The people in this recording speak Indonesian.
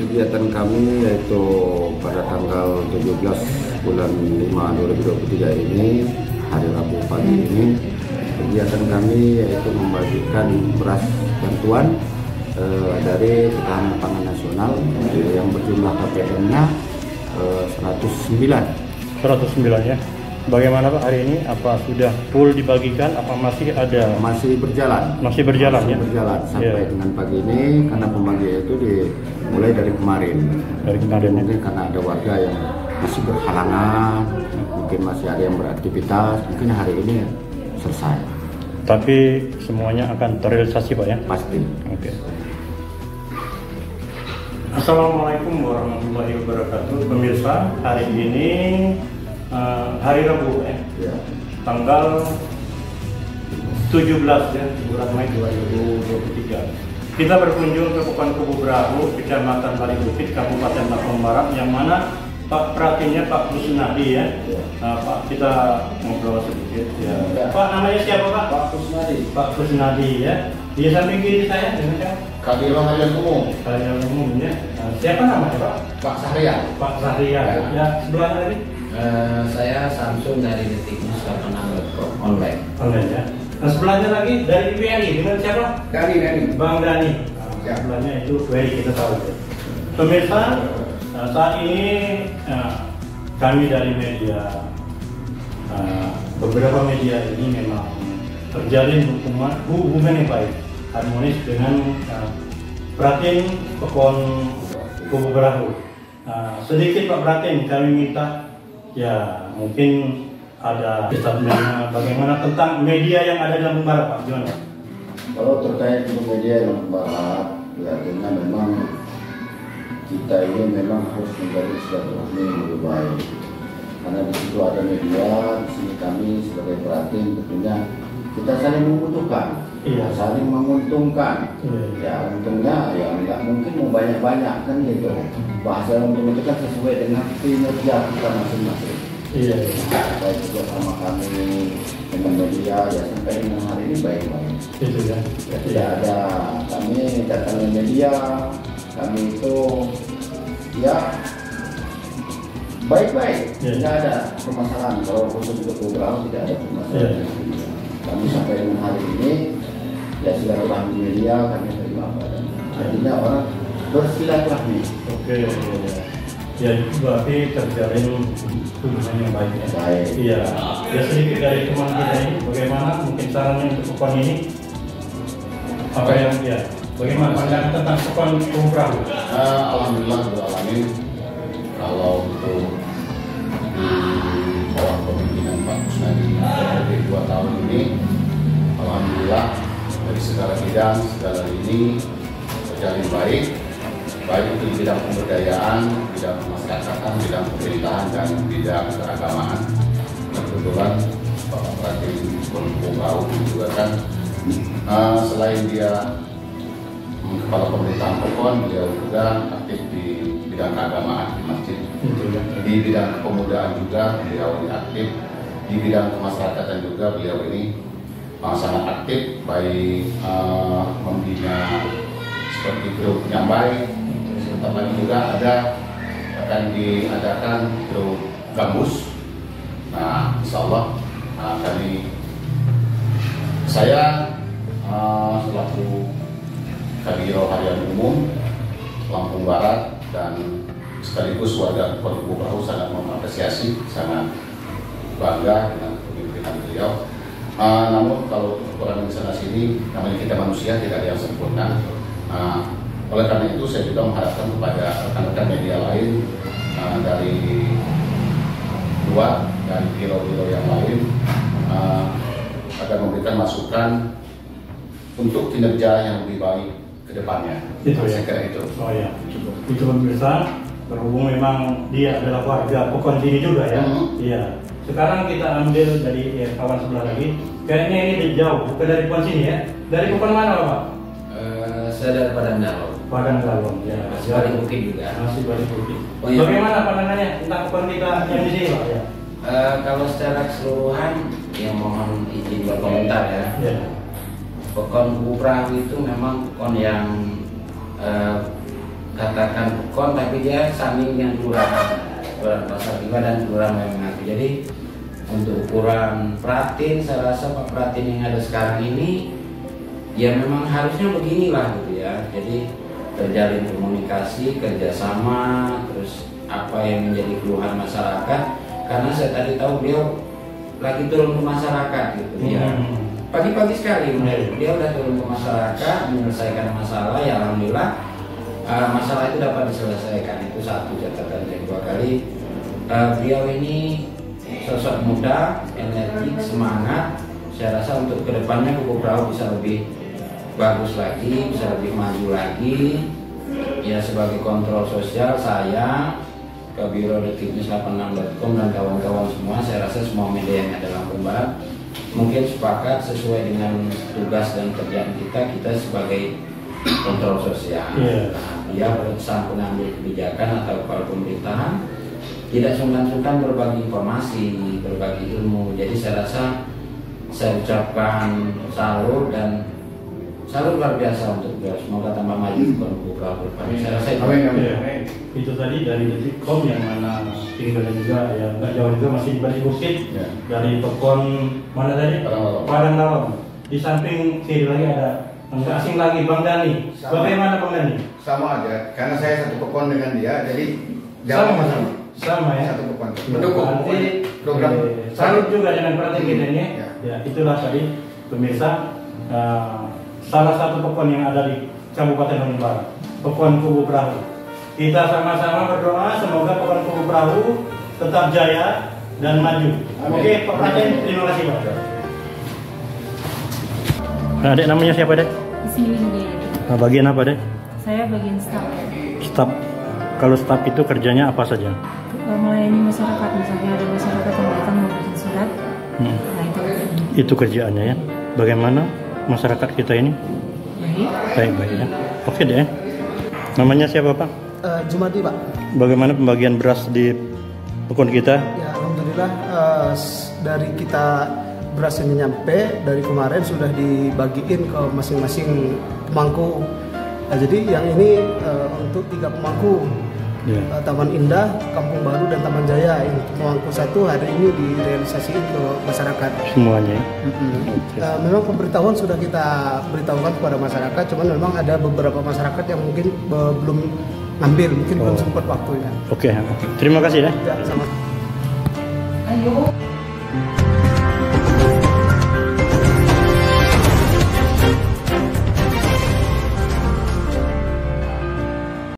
kegiatan kami yaitu pada tanggal 17 bulan 5 2023 ini, hari Rabu pagi ini, kegiatan kami yaitu membagikan beras bantuan dari Ketahanan Pangan Nasional yang berjumlah KPM-nya 109 ya. Bagaimana Pak hari ini? Apa sudah full dibagikan? Apa masih ada? Masih berjalan ya? Berjalan sampai dengan pagi ini, karena pembagian itu dimulai dari kemarin. Mungkin karena ada warga yang masih berhalangan, mungkin masih ada yang beraktivitas, mungkin hari ini selesai. Tapi semuanya akan terrealisasi Pak ya? Pasti. Oke. Assalamualaikum warahmatullahi wabarakatuh. Pemirsa, hari ini hari Rabu ya, tanggal 17 ya, bulan Mei 2023. Kita berkunjung ke Pokon Kubu Brahu, Kecamatan Bali Bukit, Kabupaten Lampung Barat, yang mana Pak Pratinya Pak Kusnadi ya. Pak, kita ngobrol sedikit ya. Pak, namanya siapa Pak? Pak Kusnadi. Pak Kusnadi ya. Di samping kiri saya dengan siapa? Kabiro Harian Umum. Harian Umum ya. Siapa namanya Pak? Pak Sahrian. Pak Sahrian ya. Sebelahnya lagi? Saya Samsung dari detiknews.com online ya. Nah, sebelahnya lagi dari PPNI dengan siapa? Dani. Bang Dani. Ya. Sebelahnya itu Ferry, kita tahu ya. Pemirsa, saat ini kami dari media, beberapa media ini memang terjalin hubungan yang baik, harmonis dengan Pratin Pokon Kubu Brahu. Sedikit Pak Pratin, kami minta ya mungkin ada statementnya bagaimana tentang media yang ada di Lampung Barat Pak, gimana? Kalau terkait dengan media Lampung Barat, ya artinya memang kita ini memang harus menjadi silaturahmi yang lebih baik. Karena di situ ada media, di sini kami sebagai Pratin tentunya kita saling membutuhkan, saling menguntungkan. Ya untungnya ya nggak mungkin mau banyak-banyak kan gitu. Bahasa untung itu kan sesuai dengan kinerja kita masing-masing. Baik juga sama kami dengan media ya sampai dengan hari ini baik-baik. Itu ya. Ya tidak ada kami datang media, kami itu ya baik-baik, tidak ada permasalahan. Kalau khusus untuk program tidak ada permasalahan. Kami sampai dengan hari ini ya silaturahmi media kami terima apa adanya. Artinya orang bersilaturahmi. Oke. Ya itu berarti terjalin hubungan yang baik ya. Iya. Ya sedikit dari teman kita ini, bagaimana mungkin sarannya untuk Pokon ini? Apa yang ya? Bagaimana pandangan tentang Pokon Kubu Brahu? Alhamdulillah beralamin. Kalau untuk di bawah kepemimpinan Pak Kusnadi dari 2 tahun ini, alhamdulillah dari segala bidang, segala lini berjalan baik itu di bidang pemberdayaan, bidang kemasyarakatan, bidang pemerintahan, dan bidang keagamaan. Kebetulan Bapak Pratin Kubu Brahu juga kan selain dia kepala pemerintahan Pokon, beliau juga aktif di bidang keagamaan di masjid. Di bidang kepemudaan juga beliau aktif, di bidang kemasyarakatan juga beliau ini sangat aktif, baik membina seperti grup Nyambai, serta juga akan diadakan grup Gambus. Nah, insya Allah saya selaku Kabiro Harian Umum Lampung Barat dan sekaligus warga Pokon Kubu Brahu sangat mengapresiasi, sangat bangga dengan kepemimpinan beliau. Namun kalau kekurangan di sana sini, namanya kita manusia, tidak ada yang sempurna. Oleh karena itu saya juga mengharapkan kepada rekan-rekan media lain dari luar dan biro-biro yang lain agar memberikan masukan untuk kinerja yang lebih baik ke depannya. Itu ya. Saya kira itu. Oh ya, itu pemirsa, berhubung memang dia adalah warga Pokon sini juga ya. Iya. Sekarang kita ambil dari kawan sebelah lagi. Kayaknya ini jauh, bukan dari Pokon sini ya. Dari Pokon mana Pak? Saya dari Padang Dalom. Padang Dalom ya. Masih Bali Bukit juga. Masih Bali Bukit. Oh, iya. Bagaimana pandangannya tentang Pokon kita yang di sini Pak ya? Kalau secara keseluruhan, ya mohon izin berkomentar ya. Pokon Kubu Brahu itu memang pokon yang katakan Pekon, tapi dia samping yang kelurahan Pasar Tiba dan kelurahan Mayang. Jadi untuk ukuran Pratin, saya rasa Pak Pratin yang ada sekarang ini ya memang harusnya beginilah gitu ya. Jadi terjalin komunikasi, kerjasama, terus apa yang menjadi keluhan masyarakat. Karena saya tadi tahu beliau lagi turun ke masyarakat gitu ya. Pagi-pagi sekali dia udah turun ke masyarakat menyelesaikan masalah. Ya alhamdulillah masalah itu dapat diselesaikan. Itu satu catatan. Yang dua kali beliau ini sosok muda, energik, semangat. Saya rasa untuk kedepannya Kubu Perahu bisa lebih bagus lagi, bisa lebih maju lagi. Ya sebagai kontrol sosial saya ke Biro detiknews86.com dan kawan-kawan semua, saya rasa semua media yang ada Lampung Barat mungkin sepakat sesuai dengan tugas dan kerjaan kita sebagai kontrol sosial. Dia berusaha mengambil kebijakan atau kepala pemerintahan tidak sungkan-sungkan berbagi informasi, berbagi ilmu. Jadi saya rasa saya ucapkan salut dan salut luar biasa untuk beliau. Semoga tambah maju Kubu Perahu. Saya rasa itu. Itu tadi dari Detikcom yang mana tinggalnya juga ya nggak jauh juga, masih di balik bukit dari Pekon mana tadi? Padang Lawan. Di samping kiri lagi ada nggak asing lagi, Bang Dani. Bagaimana Bang Dani? Sama aja, karena saya satu Pekon dengan dia, jadi sama ya. Satu Pekon. Mendukung program. Salut juga dengan perhatian kita ini. Ya itulah tadi pemirsa. Salah satu Pekon yang ada di Kabupaten Lampung Barat, Pekon Kubu Perahu. Kita sama-sama berdoa semoga Pekon Kubu Perahu tetap jaya dan maju. Oke, Pak Praten, terima kasih Pak. Nah, Dek, namanya siapa Dek? Di sini dia. Nah, bagian apa Dek? Saya bagian staf. Staf. Kalau staf itu kerjanya apa saja? Melayani masyarakat, misalnya ada masyarakat yang datang memberikan surat. Nah, itu kerjaannya ya. Bagaimana masyarakat kita ini? Baik ya. Oke deh. Namanya siapa Pak? Jumadi Pak. Bagaimana pembagian beras di Pekon kita? Ya alhamdulillah dari kita beras ini nyampe dari kemarin sudah dibagiin ke masing-masing pemangku. Nah, jadi yang ini untuk 3 pemangku. Taman Indah, Kampung Baru, dan Taman Jaya. Yang pemangku 1 hari ini direalisasikan ke masyarakat semuanya. Memang pemberitahuan sudah kita beritahukan kepada masyarakat, cuman memang ada beberapa masyarakat yang mungkin belum ngambil, mungkin belum sempat waktunya. Oke, terima kasih ya. Ya, sama.